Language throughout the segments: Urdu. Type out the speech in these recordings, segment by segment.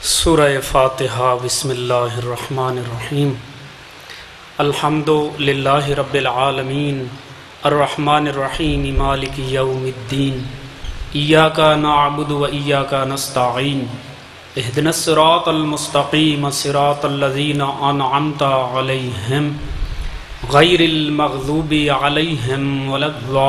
سورہ فاتحہ بسم اللہ الرحمن الرحیم الحمد للہ رب العالمین الرحمن الرحیم مالک یوم الدین ایاک نعبد و ایاک نستعین اہدنا الصراط المستقیم صراط الذین انعمت علیہم غیر المغضوب علیہم ولا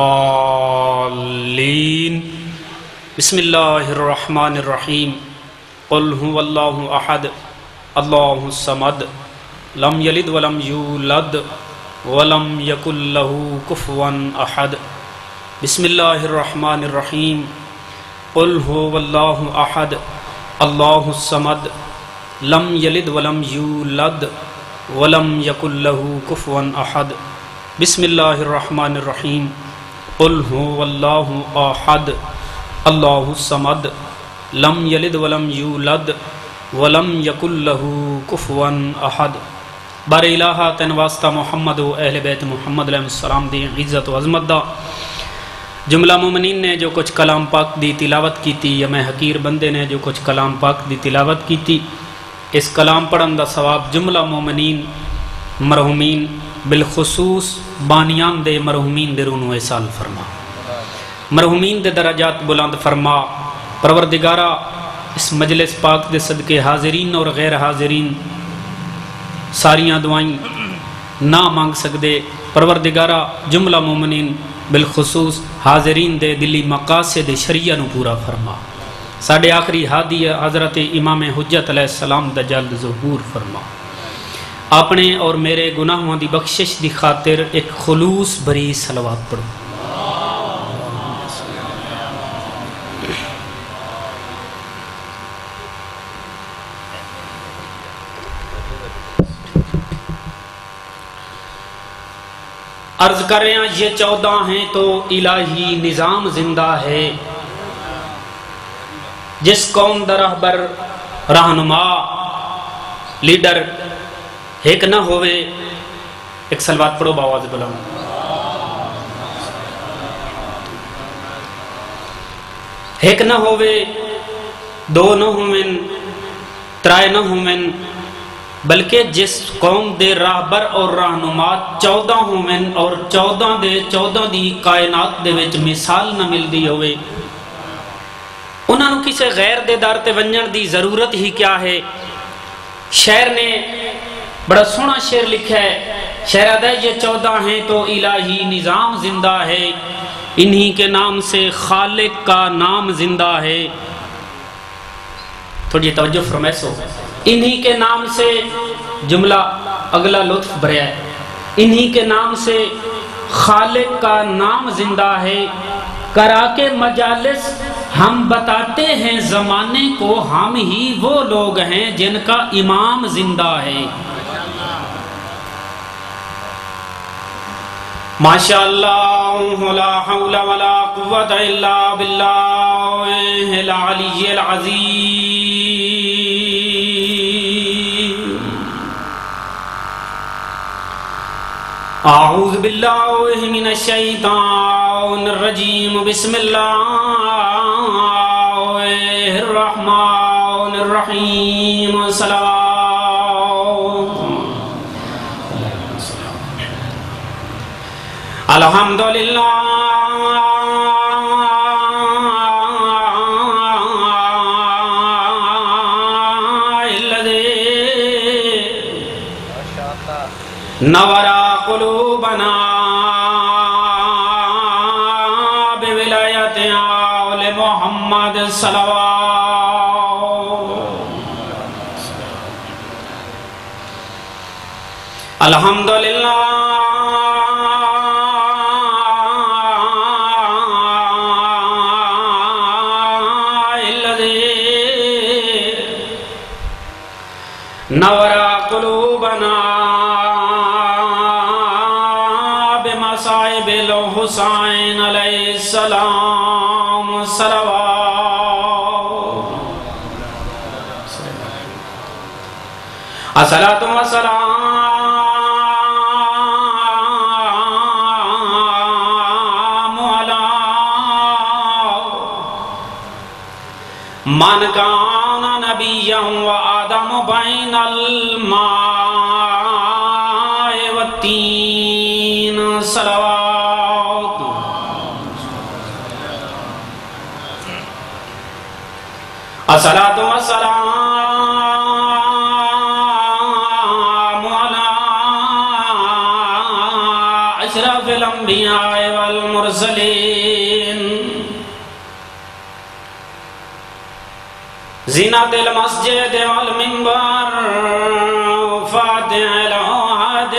الضالین بسم اللہ الرحمن الرحیم قل هو اللہ احد اللہ الصمد لم یلد ولم یولد ولم یکن له کفوا احد بسم اللہ الرحمن الرحیم قل هو اللہ احد اللہ الصمد لم یلد ولم یولد ولم یکن له کفوا احد بسم اللہ الرحمن الرحیم قل هو اللہ احد اللہ الصمد لم یلد ولم یولد ولم یکن له کفوا احد۔ بار الہ تین واسطہ محمد و اہل بیت محمد علیہ السلام دی عزت و عظمت دا جملہ مومنین نے جو کچھ کلام پاک دی تلاوت کی تھی یا میں حقیر بندے نے جو کچھ کلام پاک دی تلاوت کی تھی، اس کلام پڑھن دا ثواب جملہ مومنین مرحومین بالخصوص بانیان دے مرحومین دے رونو احسان فرما، مرحومین دے درجات بلند فرما۔ پروردگارہ اس مجلس پاک دے صدقے حاضرین اور غیر حاضرین ساریاں دعائیں نہ مانگ سکدے، پروردگارہ جملہ مومنین بالخصوص حاضرین دے دلی مقاصد شریعہ نو پورا فرما۔ ساڈے آخری ہادی حضرت امام حجت علیہ السلام دا جلد ظہور فرما۔ اپنے اور میرے گناہوں دی بخشش دی خاطر ایک خلوص بری صلوات پڑھو۔ عرض کر رہے ہیں یہ 14 ہیں تو الہی نظام زندہ ہے، جس قوم دا رہبر رہنما لیڈر ایک نہ ہوئے، ایک صلوات پڑھو باواز بلند۔ ایک نہ ہوئے، دو نہ ہوئن، ترائے نہ ہوئن، بلکہ جس قوم دے راہبر اور رہنما 14 ہومن اور 14 دی کائنات دے وچ مثال نہ مل دی ہوئے، انہوں نے کسی غیر دے دار تے ونجن دی ضرورت ہی کیا ہے۔ شعر نے بڑا سونا شعر لکھا ہے، شعر آدھا یہ 14 ہیں تو الہی نظام زندہ ہے، انہی کے نام سے خالق کا نام زندہ ہے۔ تھوڑی توجہ فرمائسو، انہی کے نام سے جملہ اگلا لطف بھریا ہے، انہی کے نام سے خالق کا نام زندہ ہے، کرا کے مجالس ہم بتاتے ہیں زمانے کو ہم ہی وہ لوگ ہیں جن کا امام زندہ ہے۔ ماشاءاللہ لا حول ولا قوت الا باللہ العلی العظیم۔ اعوذ باللہ من الشیطان الرجیم، بسم اللہ الرحمن الرحیم، صلوات۔ الحمدللہ نورا قلوبنا بولایت آل محمد صلوات۔ الحمدللہ نورا قلوبنا بمصائب الحسین علیہ السلام، صلوات۔ الصلاۃ والسلام علی من کان نبی نبيا وآدم بين الماء والتين صلوات الصلاة والسلام على أشرف الأنبياء والمرسلين زینت المسجد والمنبر فاتح العهد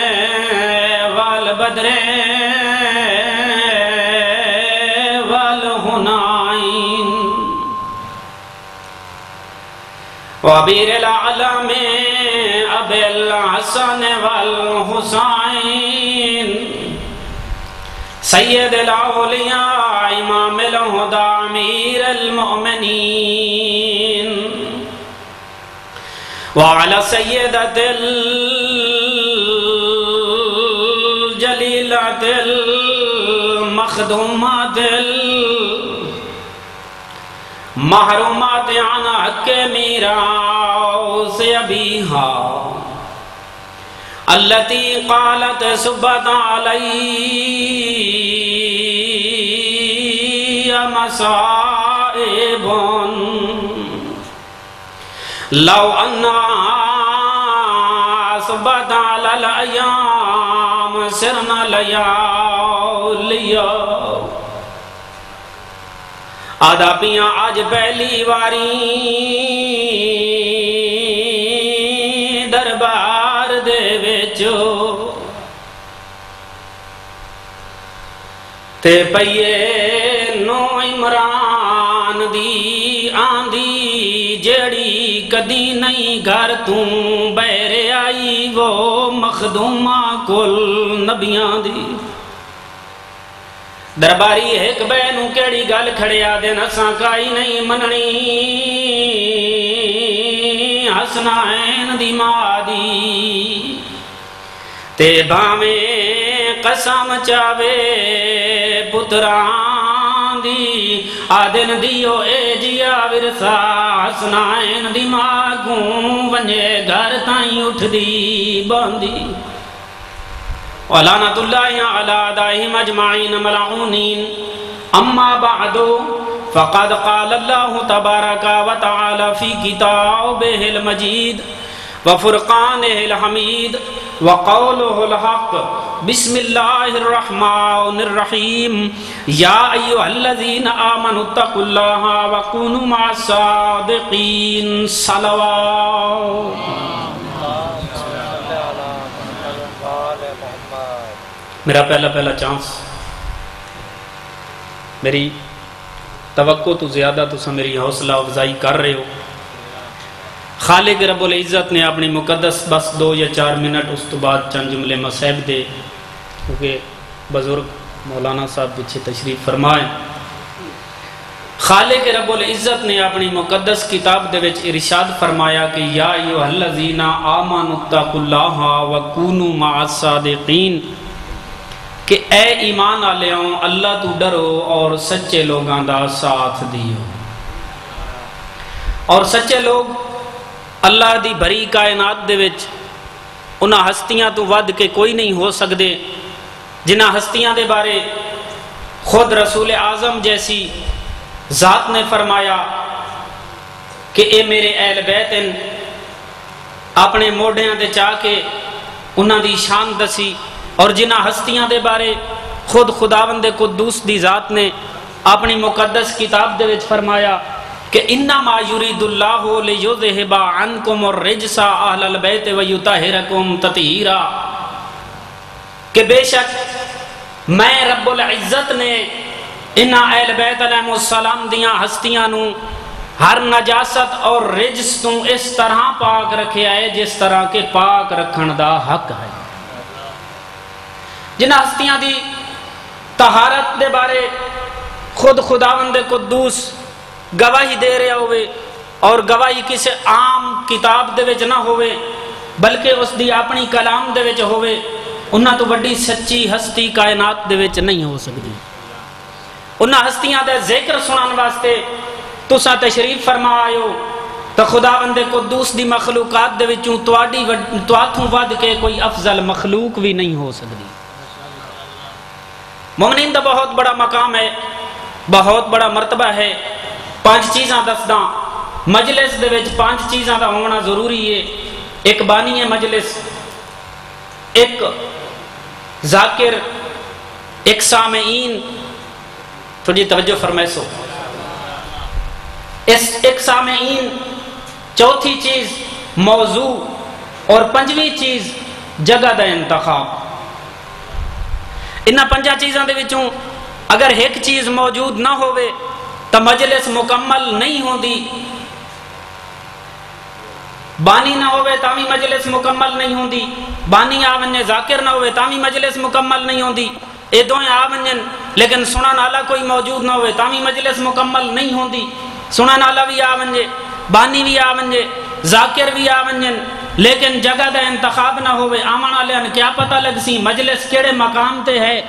والبدر والهنين وبير العالم أبي الحسن والحسين سید الاولیاء امام الہدى امیر المؤمنین وعلى سیدۃ الجلیلۃ المخدومات المحرومات عن حق میراث ابیہا التي قالت سبت علي مصائب لو أنها سبت على الأيام سرنا لياليا آدھا پیاں آج پہلی واری دربار دے وچو تے پئیے نو عمران دی آندھی جڑی کدی نہیں گھر توں بیر آئی وہ مخدومہ کل نبیاں دی درباری ایک بینو کیڑی گل کھڑیا دے نساں کائی نہیں مننی حسنائن دی مادی تے بھامیں قسم چاوے پتران دی آدن دیو اے جیا ورثہ حسنائن دی ماگوں ونجے گھر تائیں اٹھ دی باندی وَلَعْنَةُ اللَّهِ عَلَىٰ أَعْدَائِهِمْ أَجْمَعِينَ مَلْعُونِينَ أَمَّا بَعْدُ فَقَدْ قَالَ اللَّهُ تَبَارَكَ وَتَعَالَى فِي كِتَابِهِ الْمَجِيدِ وَفُرْقَانِهِ الْحَمِيدِ وَقَوْلُهُ الْحَقِّ بسم الله الرحمن الرحيم يا أيها الذين آمنوا اتقوا الله وكونوا مع الصادقين صلوات میرا پہلا چانس میری توقع تو زیادہ تو میری حوصلہ افزائی کر رہے ہو خالق رب العزت نے اپنی مقدس بس 2 یا 4 منٹ اس تو بعد چند جملے مسائب دے کیونکہ بزرگ مولانا صاحب پیچھے تشریف فرمائیں خالق رب العزت نے اپنی مقدس کتاب دے وچ ارشاد فرمایا کہ یا ایھا الذین آمنوا اتقوا اللہ وکونوا مع الصادقین کہ اے ایمان آلیاں اللہ تو ڈرو اور سچے لوگاں دا ساتھ دیو اور سچے لوگ اللہ دی بھری کائنات دے وچ انہاں ہستیاں تو ود کے کوئی نہیں ہو سکدے جنہاں ہستیاں دے بارے خود رسول اعظم جیسی ذات نے فرمایا کہ اے میرے اہل بیت اپنے موڑیاں دے چاہ کے انہاں دی شان دسی اور جنہاں ہستیاں دے بارے خود خداوند قدوس دی ذات نے اپنی مقدس کتاب دے وچ فرمایا کہ انما یرید اللہ لیذہب عنکم الرجس اہل البیت ویطہرکم تطہیرا کہ بے شک میں رب العزت نے انہاں اہل بیت علیہ السلام دیاں ہستیاں نو ہر نجاست اور رجس تو اس طرح پاک رکھیا ہے جس طرح کے پاک رکھن دا حق ہے جنہاں ہستیاں دی طہارت دے بارے خود خداوند قدوس گواہی دے رہا ہوئے اور گواہی کسی عام کتاب دے وچ نہ ہوئے بلکہ اس دی اپنی کلام دے وچ ہوئے انہاں تو بڑی سچی ہستی کائنات دے وچ نہیں ہو سکتی انہاں ہستیاں دے ذکر سنان واسطے تساں تشریف فرما آئے ہو تو خداوند قدوس دی مخلوقات دے وچوں تواڈی ود کے کوئی افضل مخلوق بھی نہیں ہو سکتی۔ مومنین دا بہت بڑا مقام ہے، بہت بڑا مرتبہ ہے۔ 5 چیزاں دسداں، مجلس دے وچ 5 چیزاں دا ہونا ضروری ہے۔ ایک بانی ہے مجلس، ایک ذاکر، ایک سامعین، تھوڑی توجہ فرمائسو، ایک سامعین، چوتھی چیز موضوع، اور 5ویں چیز جگہ دا انتخاب۔ انہاں 5 چیزاں دے وچوں اگر ایک چیز موجود نہ ہوئے تو مجلس مکمل نہیں ہوندی، بانی نہ ہوئے تامی مجلس مکمل نہیں ہوندی، بانی آونجے ذاکر نہ ہوئے تامی مجلس مکمل نہیں ہوندی، اے دوئیں آونجن لیکن سنن والا کوئی موجود نہ ہوئے تامی مجلس مکمل نہیں ہوندی۔ سنن والا بھی آونجے، بانی بھی آونجے، ذاکر بھی آونجن لیکن جگہ دا انتخاب نہ ہوئے، آمن والے کیا پتہ لگ سی مجلس کیڑے مقام تے ہے،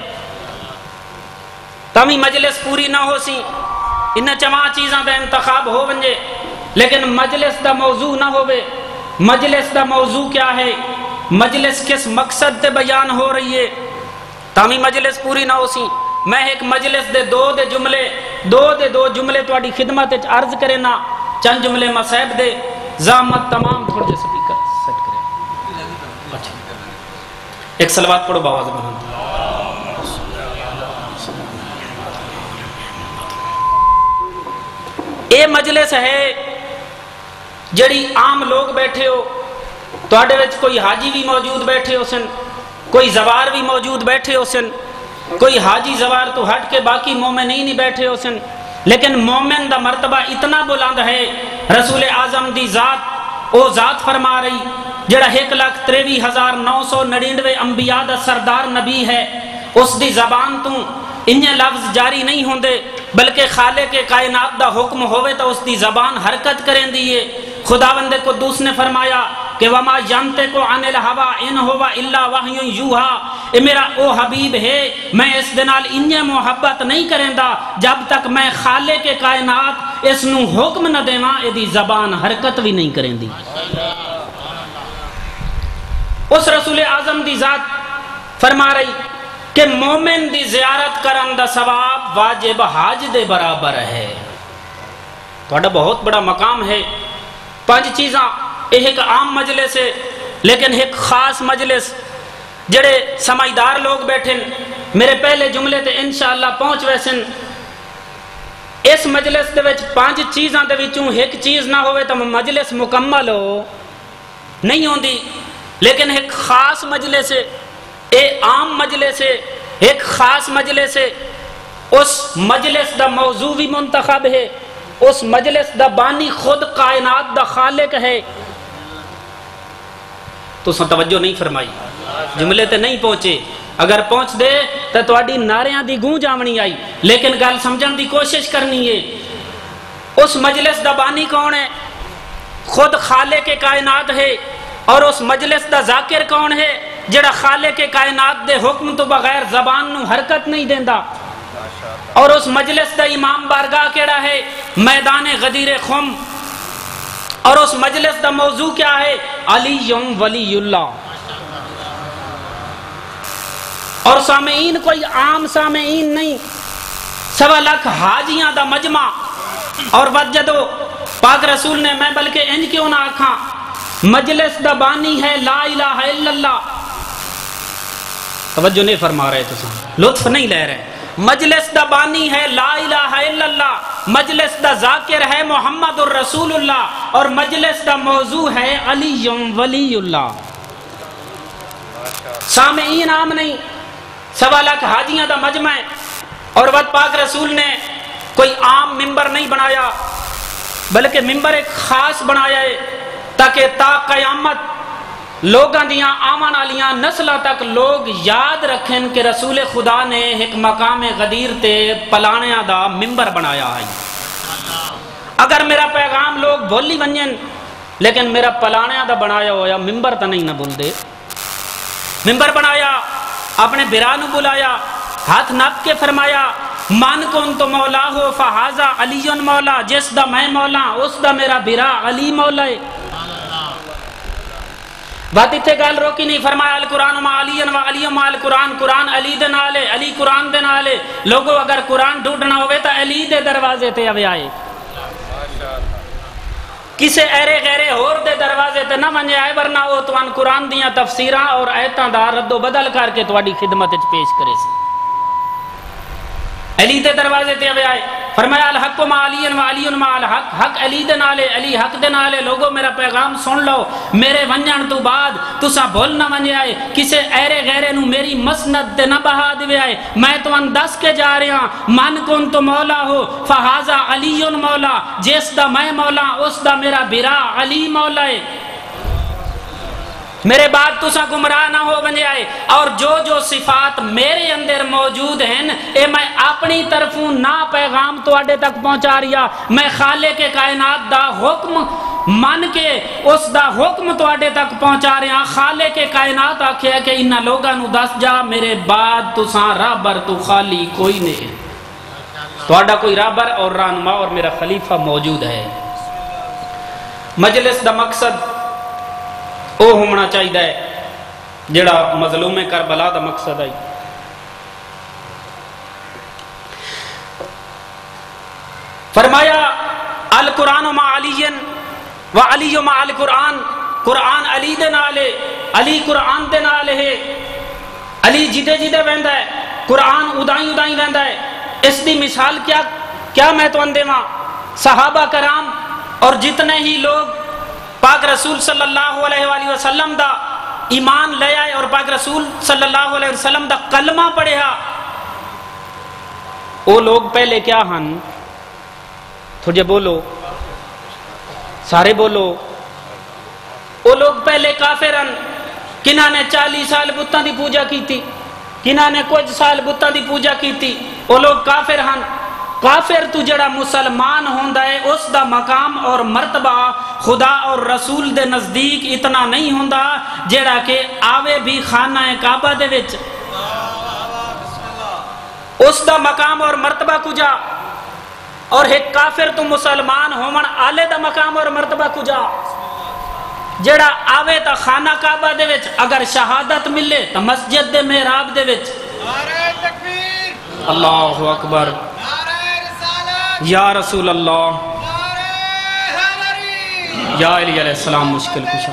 تامی مجلس پوری نہ ہو سی۔ انہاں 4 چیزاں دا انتخاب ہو ونجے لیکن مجلس دا موضوع نہ ہوئے، مجلس دا موضوع کیا ہے، مجلس کس مقصد تے بیان ہو رہی ہے، تامی مجلس پوری نہ ہو سی۔ میں ایک مجلس دے دو جملے تواڈی خدمت وچ عرض کرے نا، چند جملے مصائب دے، زحمت تمام تھوڑے جے سپیکر سیٹ کرے۔ اچھا ایک صلوات پڑھو باواز بلند۔ اے مجلس ہے جڑی عام لوگ بیٹھے ہو، تواڈے وچ کوئی حاجی بھی موجود بیٹھے ہو سن، کوئی زوار بھی موجود بیٹھے ہو سن، کوئی حاجی زوار تو ہٹ کے باقی مومنین نہیں بیٹھے ہو سن، لیکن مومن دا مرتبہ اتنا بلند ہے، رسول اعظم دی ذات او ذات فرما رہی جڑا 1,23,999 انبیاء دا سردار نبی ہے، اس دی زبان تو انہیں لفظ جاری نہیں ہوندے بلکہ خالق کائنات دا حکم ہوئے تو اس دی زبان حرکت کریں دیئے۔ خداوند قدوس نے فرمایا کہ وما ینطق عن الہوی ان ہوا الا وحی یوحی، اے میرا او حبیب ہے میں اس دنال انہیں محبت نہیں کریں دا جب تک میں خالق کائنات اس نو حکم نہ دیواں، اے دی زبان حرکت بھی نہیں کریں دی۔ اس رسول اعظم دی ذات فرما رہی کہ مومن دی زیارت کرن دا ثواب واجب حاج دے برابر ہے۔ تھوڑا بہت بڑا مقام ہے۔ 5 چیزاں، ایک عام مجلس ہے لیکن ایک خاص مجلس، جڑے سمجھدار لوگ بیٹھیں میرے پہلے جملے تے انشاءاللہ پہنچ ویسن۔ اس مجلس دے وچ 5 چیزاں دے وچوں ایک چیز نہ ہوئے تو مجلس مکمل ہو نہیں ہوندی، لیکن ایک خاص مجلس ہے، اے عام مجلس ہے، ایک خاص مجلس ہے۔ اس مجلس دا موضوع بھی منتخب ہے، اس مجلس دا بانی خود کائنات دا خالق ہے۔ تو سن توجہ نہیں فرمائی، جملے تے نہیں پہنچے، اگر پہنچ دے تو تواڈی ناریاں دی گونج آونی آئی، لیکن گل سمجھن دی کوشش کرنی ہے۔ اس مجلس دا بانی کون ہے؟ خود خالق کائنات ہے۔ اور اس مجلس دا ذاکر کون ہے؟ جڑا خالق کائنات دے حکم تو بغیر زبان نو حرکت نہیں دیندا۔ اور اس مجلس دا امام بارگاہ کیڑا ہے؟ میدان غدیر خم۔ اور اس مجلس دا موضوع کیا ہے؟ علی ولی اللہ۔ اور سامعین کوئی عام سامعین نہیں، 1.25 لاکھ حاجیاں دا مجمع۔ اور وجدو پاک رسول نے، میں بلکہ انج کیوں نہ آکھاں، مجلس دا بانی ہے لا الہ الا اللہ۔ توجہ نہیں فرما رہے، تو لطف نہیں لے رہے۔ مجلس دا بانی ہے لا الہ الا اللہ، مجلس دا ذاکر ہے محمد الرسول اللہ، اور مجلس دا موضوع ہے علی ولی اللہ۔ سامعین عام نہیں، 1.25 لاکھ حاجیاں دا مجمع ہے۔ اور وقت پاک رسول نے کوئی عام ممبر نہیں بنایا بلکہ ممبر ایک خاص بنایا ہے تاکہ تا قیامت لوگاں دیاں آمن والیاں نسلہ تک لوگ یاد رکھیں کہ رسول خدا نے ایک مقام غدیر تے پلانیاں دا ممبر بنایا ہے۔ اگر میرا پیغام لوگ بولی ونجن لیکن میرا پلانیاں دا بنایا ہویا ممبر تا نہیں نہ بول دے، ممبر بنایا، اپنے برا نو بلایا، ہاتھ نپ کے فرمایا من کن تو مولا ہو فہذا علی مولا، جس دا میں مولا اس دا میرا برا علی مولا ہے۔ بات اتنے گل روکی نہیں، فرمایا القرآن مع علی و علی مع القرآن، قرآن علی دے نالے، علی قرآن دے نالے۔ لوگوں اگر قرآن ڈھونڈنا ہوئے تو علی دے دروازے تے اوے آئے، کسے ایرے غیرے ہور دے دروازے تے نہ منجے آئے، ورنہ وہ توان قرآن دیاں تفسیراں اور آیتاں دا رد و بدل کر کے تواڈی خدمت وچ پیش کرے سی۔ علی دے دروازے تے اوے آئے، فرمایا الحق مع علی و علی مع الحق، حق علی دے نالے، علی حق دے نالے۔ لوگوں میرا پیغام سن لو، میرے ونجن تو بعد تساں بھول نہ ونجے آئے، کسے ایرے غیرے نو میری مسند تے نہ بہا دے آئے۔ میں تمہیں دس کے جا رہا، من کن تو مولا ہو فہذا علی مولا، جس دا میں مولا اس دا میرا برا علی مولا ہے۔ میرے بعد تسا گمراہ نہ ہو بنے آئے، اور جو صفات میرے اندر موجود ہیں اے میں اپنی طرفوں نہ پیغام تو اڈے تک پہنچا رہا، میں خالق کائنات دا حکم من کے اس دا حکم تو اڈے تک پہنچا رہا۔ خالق کائنات آکھیا کہ انہاں لوگاں نو دس جا میرے بعد تسا رابر تو خالی کوئی نہیں، تو اڈا کوئی رابر اور رہنما اور میرا خلیفہ موجود ہے۔ مجلس دا مقصد او ہونا چاہیے جڑا مظلوم کربلا دا مقصد ہے۔ فرمایا القرآن مع علی و علی مع القرآن، قرآن علی دے نالے، علی قرآن دے نالے ہے۔ علی جدے جدے ویندا ہے، قرآن ادائی ادائی ویندا ہے۔ اس دی مثال کیا میں تو اندے ماں صحابہ کرام اور جتنے ہی لوگ پاک رسول صلی اللہ علیہ وآلہ وسلم دا ایمان لے آئے اور پاک رسول صلی اللہ علیہ وسلم دا کلمہ پڑھیا، وہ لوگ پہلے کیا ہن؟ تھوڑے بولو، سارے بولو۔ وہ لوگ پہلے کافر ہن، کنہاں نے 40 سال بتاں دی پوجا کی تھی، کنہاں نے کچھ سال بتاں دی پوجا کی تھی، وہ لوگ کافر ہن۔ کافر تو جڑا مسلمان ہوندا ہے اس دا مقام اور مرتبہ خدا اور رسول دے نزدیک اتنا نہیں ہوندا جڑا کہ آوے بھی خانہ کعبہ دے وچ، اس دا مقام اور مرتبہ کجا؟ اور ایک کافر تو مسلمان ہومن آلے دا مقام اور مرتبہ کجا؟ جڑا آوے تا خانہ کعبہ دے وچ اگر شہادت ملے تا مسجد دے محراب دے وچ۔ اللہ اکبر، یا رسول اللہ، یا علی علیہ السلام مشکل کشا،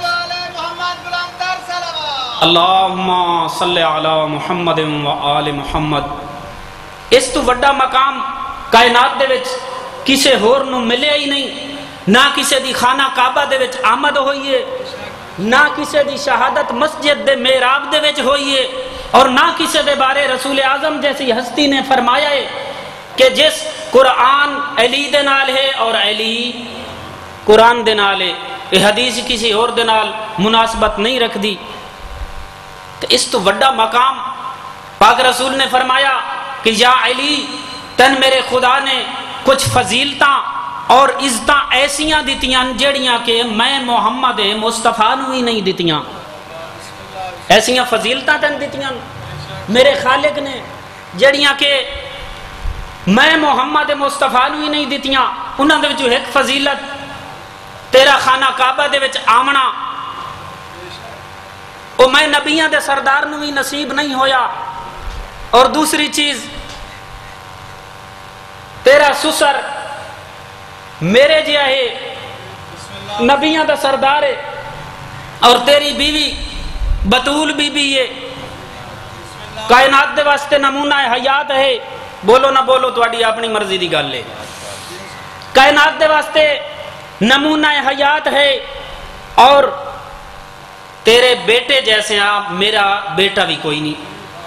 اللہم صلی علی محمد و آل محمد۔ اس تو وڈا مقام کائنات دے وچ کسے ہور نو ملے ہی نہیں، نہ کسے دی خانہ کعبہ دے وچ آمد ہوئیے، نہ کسے دی شہادت مسجد دے محراب دے وچ ہوئیے، اور نہ کسے دے بارے رسول اعظم جیسی ہستی نے فرمایا ہے کہ جس قرآن علی دے نال ہے اور علی قرآن دے نال ہے، یہ حدیث کسی اور دے نال مناسبت نہیں رکھ دی۔ تو اس تو وڈا مقام پاک رسول نے فرمایا کہ یا علی تن میرے خدا نے کچھ فضیلتاں اور عزتاں ایسیاں دیتیاں جڑیاں کہ میں محمد مصطفیٰ نو ہی نہیں دیتیاں، ایسیاں فضیلتاں تن دیتیاں میرے خالق نے جڑیاں کہ میں محمد مصطفیٰ نو ہی نہیں دیتیاں۔ انہاں دے وچوں ایک فضیلت تیرا خانہ کعبہ دے وچ آمنا، او میں نبیاں دے سردار نو ہی نصیب نہیں ہویا۔ اور دوسری چیز تیرا سسر میرے جیا ہے، نبیاں دا سردار ہے، اور تیری بیوی بطول بی بی ہے، کائنات دے واسطے نمونہ حیات ہے۔ بولو نہ بولو تواڈی اپنی مرضی دی گل ہے، کائنات دے واسطے نمونہ حیات ہے، اور تیرے بیٹے جیسے آپ میرا بیٹا بھی کوئی نہیں۔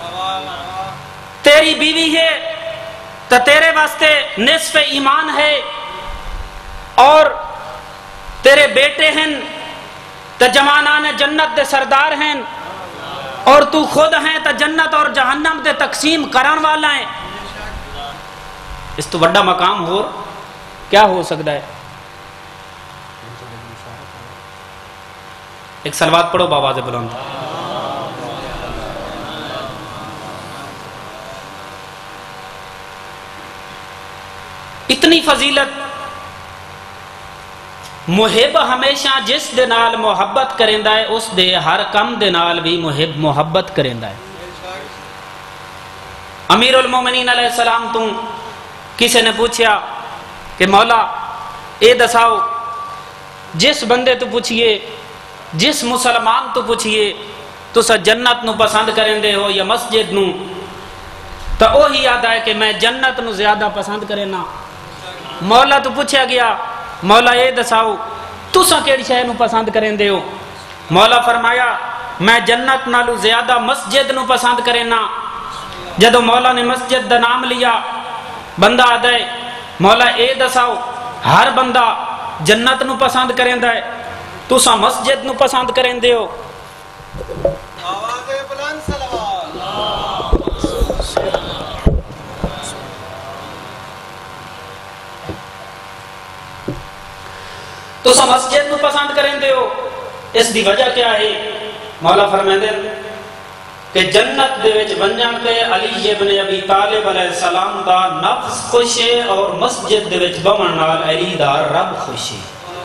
تیری بیوی ہے تو تیرے واسطے نصف ایمان ہے، اور تیرے بیٹے ہیں تو جوانان جنت دے سردار ہیں، اور تو خود ہیں تو جنت اور جہنم دے تقسیم کرن والا ہے۔ اس تو بڑا مقام ہو کیا ہو سکتا ہے؟ ایک صلوات پڑھو بآواز بلند۔ اتنی فضیلت. محب ہمیشہ جس دے نال محبت کریندا ہے اس دے ہر کم دے نال بھی محبت کریندا ہے. امیر المومنین علیہ السلام تو کسی نے پوچھا کہ مولا اے دساؤ جس بندے تو پوچھئے جس مسلمان تو پوچھئے تسا جنت نو پسند کرندے ہو یا مسجد نو، تو وہی یاد ہے کہ میں جنت نو زیادہ پسند کرنا. مولا تو پوچھا گیا مولا اے دساؤ تسا کیڑی شے نو پسند کرندے ہو؟ مولا فرمایا میں جنت نالو زیادہ مسجد نو پسند کرنا. جدو مولا نے مسجد دا نام لیا بندہ آدھے مولا اے دساؤ ہر بندہ جنت نو پسند کریندا ہے تسا مسجد نو پسند کرندے ہو؟ آواز بلند صلوات. تسا مسجد نو پسند کرندے ہو، اس دی وجہ کیا ہے؟ مولا فرماندے کہ جنت دے وچ ونجن تے علی ابن ابی طالب علیہ السلام دا نفس خوش ہے اور مسجد دے وچ بمن نال علی دا رب خوش ہے.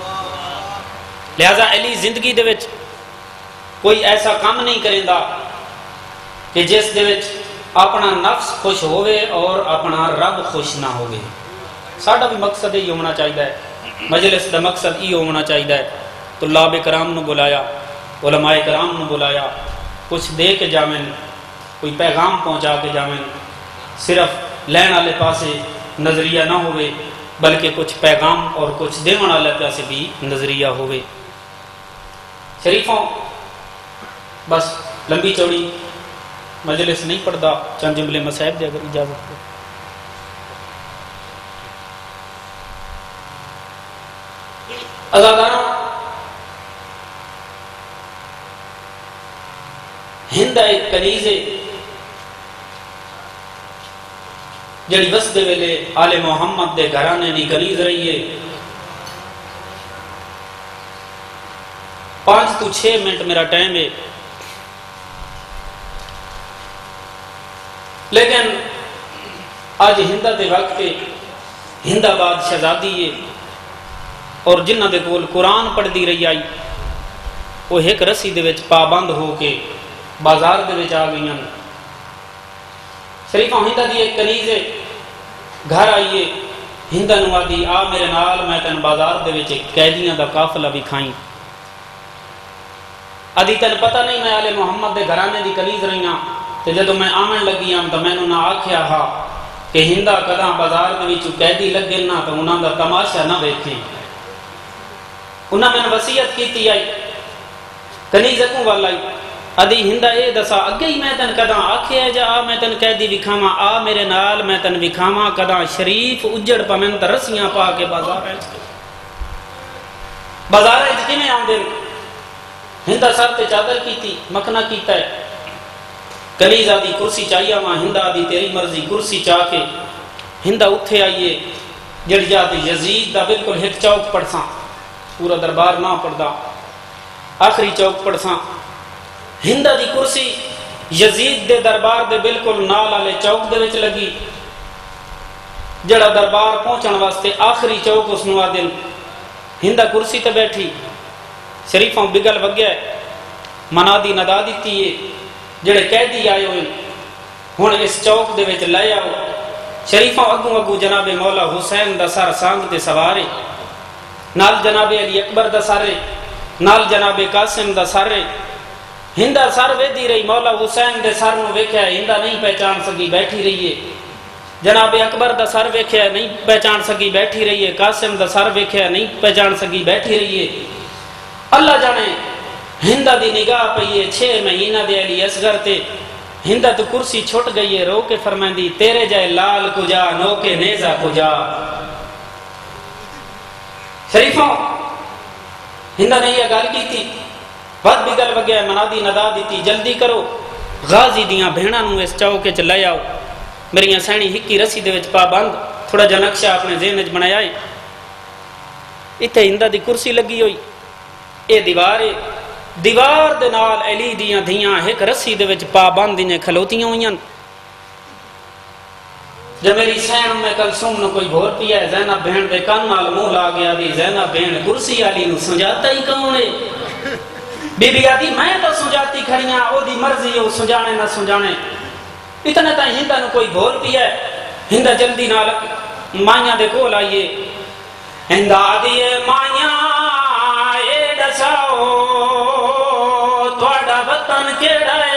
لہذا علی زندگی دے وچ کوئی ایسا کام نہیں کریندا کہ جس دے وچ اپنا نفس خوش ہوئے اور اپنا رب خوش نہ ہوئے. ساڈا بھی مقصد یہ ہونا چاہیے، مجلس دا مقصد یہ ہونا چاہیے. طلاب کرام نو بلایا، علماء کرام نو بلایا، کچھ دے کے جاویں، کوئی پیغام پہنچا کے جاویں. صرف لین والے پاسے نظریہ نہ ہوئے بلکہ کچھ پیغام اور کچھ دیون والے پاسے بھی نظریہ ہوئے. شریفوں بس لمبی چوڑی مجلس نہیں پڑھتا، چند جملے مسائب دے اگر اجازت ہو. ازاداروں ہند ایک کنیز ہے جڑی وسدے ویلے آل محمد دے گھرانے دی کنیز رہی ہے. 5 تو 6 منٹ میرا ٹائم ہے، لیکن آج ہندہ دے وقت ہند آباد شہزادی ہے اور جنہ دے کول قرآن پڑھ دی رہی آئی وہ ایک رسی دے وچ پابند ہو کے بازار دے وچ آ گئی. شریفہ ہندہ دی ایک کنیز ہے، گھر آئیے ہندہ نو آدھی آ میرے نال میں تن بازار دے وچ قیدیاں دا قافلہ بھی کھائیں. آدھی تن پتہ نہیں میں آل محمد دے گھرانے دی کنیز رہی ہاں، تے جدو میں آمن لگی ہاں تو میں نہ آکھیا ہا کہ ہندہ کداں بازار دے وچ قیدی لگے نہ تو انہاں دا تماشا نہ ویکھیں. انہاں میں وصیت کیتی آئی کنیز اکوں والا آئی ادھی ہندہ اے دسا اگے ہی میں تن کداں آکھیا جا آ میں تن قیدی وکھاواں آ میرے نال میں تن وکھاواں کداں شریف اجڑ پمن تے رسیاں پا کے بازار وچ کیویں آندے. ہندہ سر تے چادر کیتی مکھنا کیتا ہے. کنیز آدھی کرسی چاہیے وہاں ہندہ آدھی تیری مرضی کرسی چاہ کے ہندہ اتھے آئیے جڑ جاتی یزید دا بالکل ایک چوک پڑساں، پورا دربار نہ پڑھدا، آخری چوک پڑساں. ہندہ دی کرسی یزید دے دربار دے بالکل نال والے چوک دے وچ لگی. جڑا دربار پہنچن واسطے آخری چوک اس نو آدن ہندہ کرسی تے بیٹھی. شریفوں بگل وگیا منادی ندا دیتی ہے جڑے قیدی آئے ہوئے ہن اس چوک دے وچ لے آؤ. شریفوں اگوں اگوں جناب مولا حسین دا سر سانگ تے سوارے، نال جناب علی اکبر دا سارے، نال جناب قاسم دا سارے. ہندہ سر ویدی رہی، مولا حسین دے سر نو ویکھیا ہندہ نہیں پہچان سکی بیٹھی رہی ہے. جناب اکبر دا سر ویکھیا نہیں پہچان سکی بیٹھی رہی ہے. قاسم دا سر ویکھیا نہیں پہچان سکی بیٹھی رہی ہے. اللہ جانے ہندہ دی نگاہ پئی ہے 6 مہینہ دے علی اصغر تے. ہندہ تو کرسی چھٹ گئی ہے، رو کے فرمائندی تیرے جائے لال کجا نو کے نیزہ کجا. شریفوں ہندہ نے یہ گال کی تھی، بہت بگل وگیا منادی ندا دیتی جلدی کرو غازی دیاں بھیڑاں نو اس چوک وچ لے آؤ. میریاں سینی ہکی رسی دے وچ پابند تھوڑا جا نقشہ اپنے ذہن وچ بنایا ہے. اتھے ہندہ دی کرسی لگی ہوئی، اے دیوار ہے، دیوار دے نال علی دیاں دھیاں ایک رسی دے وچ پابند نے کھلوتیاں ہوئیاں. جب میری سین میں کلثوم نے کوئی بھور پیا ہے زینب بہن دے کان نال منہ لا گیا دی زینب بہن کرسی والی نو سمجھاتا ہی کون ہے بی بی آدھی میں تو سمجھاتی کھڑیاں او دی مرضی او سمجھانے نہ سمجھانے اتنا تا ہندا نو کوئی بھور پیا ہے ہندا جلدی نال مائیاں دے کول آئیے ہندا آدھی مائیاں اے دساؤ تہاڈا وطن کیڑا ہے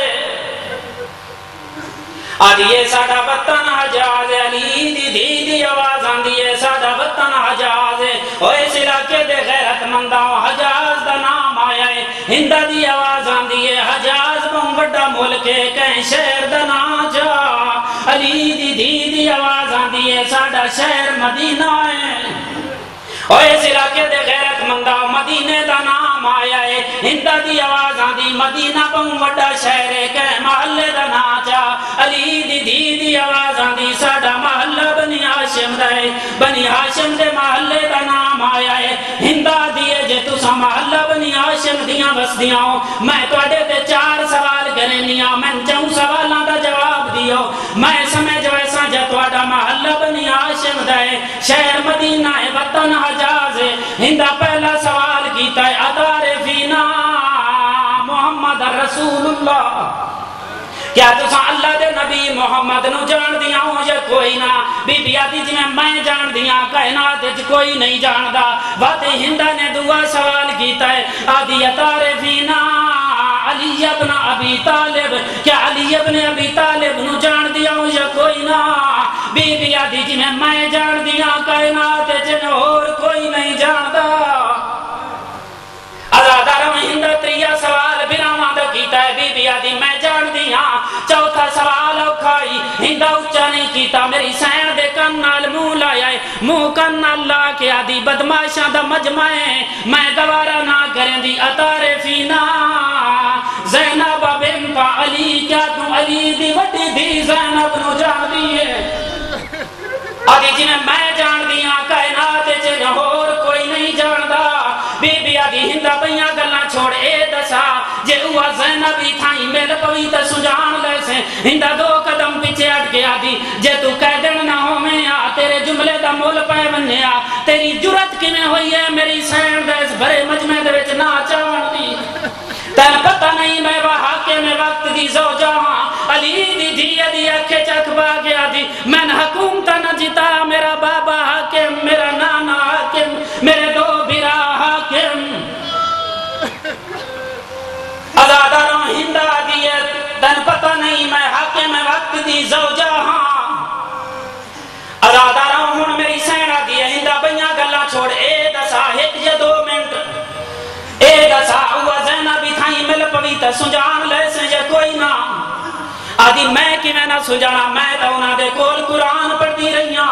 آدھیے ساڑا وطن حجاز علی دی دی دی آواز آندھیے ساڑا وطن حجاز اوہ اس علاقے دے غیرت منداں حجاز دا نام آیا ہے ہندہ دی آواز آندھیے حجاز بہم بڑا ملک ہے کہیں شہر دا نام جا علی دی دی آواز آندھیے ساڑا شہر مدینہ ہے اوہ اس علاقے دے غیرت منداں مدینے دا نام آیا ہے ہندہ دی آواز آندھی مدینہ بہم بڑا شہر ہے کہیں محلے دا نام جا علی دی آواز آندھی ساڑا محلہ بنی ہاشم دے بنی ہاشم دے محلے دا نام آیا ہے ہندہ دیئے جے تسا محلہ بنی ہاشم دیاں بس دیاں میں توڑے تے 4 سوال کرنیاں میں چاہوں سوالاں دا جواب دیو میں سمجھ ویسا جے توڑا محلہ بنی ہاشم دے شہر مدینہ ہے وطن حجاز ہے ہندہ پہلا سوال کیتا ہے اتعرفینا محمد رسول اللہ کیا تسا اللہ دے نبی محمد نو جان دیاں ہوں یا کوئی نہ بی بی آدھی جی میں جان دیاں کائنات جی کوئی نہیں جان دا واتے ہندہ نے دعا سوال کیتا ہے آدھی اتعرفینا علی ابن ابی طالب کیا علی ابن ابی طالب نو جان دیاں ہوں یا کوئی نہ بی بی آدھی جی میں جان دیاں کائنات جی اور کوئی نہیں جان دا ازادارہ ہندہ تریہ سوال بناما دا کیتا ہے بی بی آدھی میں جان دیاں چوتھا سوال اوکھائی ہندہ اچھا نہیں کیتا میری سین دے کنال منہ لائے منہ کنال لا کے آدھی بدماشاں دا مجمع ہے میں گوارا نہ کریں دی اتعرفینا زینب بنت علی کیا تو علی دی وڈی دی زینب نو جان دیئے آدھی جی میں جان دیاں کائنات جن اور کوئی نہیں جان دا بی بی آدھی ہندہ بیاں گلنا چھوڑ اے دسا جے اوہ زینبی تھائیں میل پوی تا سجان لے سے ہندہ 2 قدم پیچھے اٹھ کے آدھی جے تو قیدن نہ ہو میں آ تیرے جملے دا مول پہ بننے آ تیری جرت کی میں ہوئی ہے میری سین دے اس بھرے مجمع دے وچ نہ چاہن دی تین پتہ نہیں میں وہ حاکم وقت دی زوجہ ہاں علی دی دی اکھے چک باگیا دی میں حکومت نہ جتا میرا بابا حاکم میرا نانا حاکم میرے 2 بھرا حاکم ازاداروں ہندہ دیئے تن پتہ نہیں میں حاکم وقت دی زوجہ ہاں ازاداروں ہون میری سینہ دیئے ہندہ بیاں گلہ چھوڑ اے دسا ایک یا 2 منٹ اے دسا ہوا زینبی تھائیں مل پویتا سنجان لے سے یا کوئی نہ آدھی میں کی میں نہ سنجانا میں تا انہاں دے کول قرآن پڑھتی رہیاں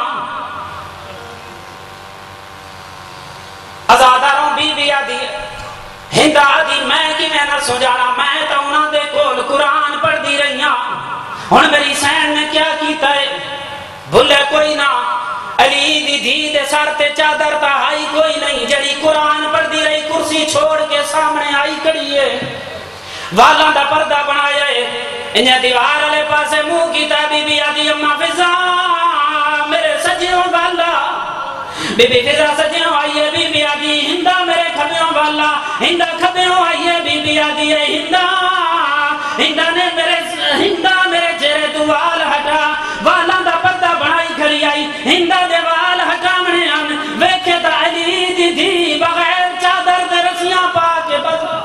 ازاداروں بی بی آدھی ہندہ آدھی میں کی میں نہ سنجانا میں تا انہاں دے کول قرآن پڑھتی رہیاں ہن میری سین نے کیا کیتا ہے بھلے کوئی نہ علی دی دی دے سر تے چادر تا آئی کوئی نہیں جڑی قرآن پڑھ دی رہی کرسی چھوڑ کے سامنے آئی کڑی ہے والا دا پردہ بنایا ہے انہیں دیوار علی پاسے منہ کیتا بی بی آدھی اممہ فضا میرے سجیوں والا بی بی فضا سجیوں آئیے بی بی آدھی ہندہ میرے کھبیوں والا ہندہ کھبیوں آئیے بی بی آدھی ہندہ نے میرے چہرے تو وال ہٹا والا دا پردہ بنائی کھڑی آئی ہندہ دے وال ہٹامنے آن ویکھے تا علی دی دی بغیر چادر دے رسیاں پا کے بزا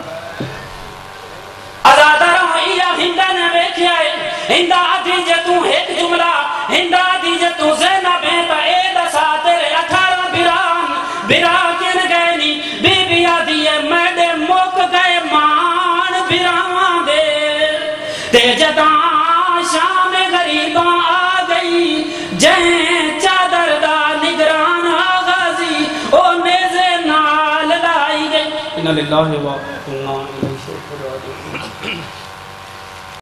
ازاداروں ایا ہندہ نے ویکھے آئے ہندہ آدھی جے تو ایک جملہ ہندہ آدھی جے تو زینب بیتا اے دسا تیرے 18 بران کن گئے نی بی بی آدھی میڈے موک گئے مان بران دے تے جداں شام غریباں آ گئی جہیں چادر دا نگران آغازی او نیزے نال لائی گئی اِنَّ لِلَّهِ وَإِنَّا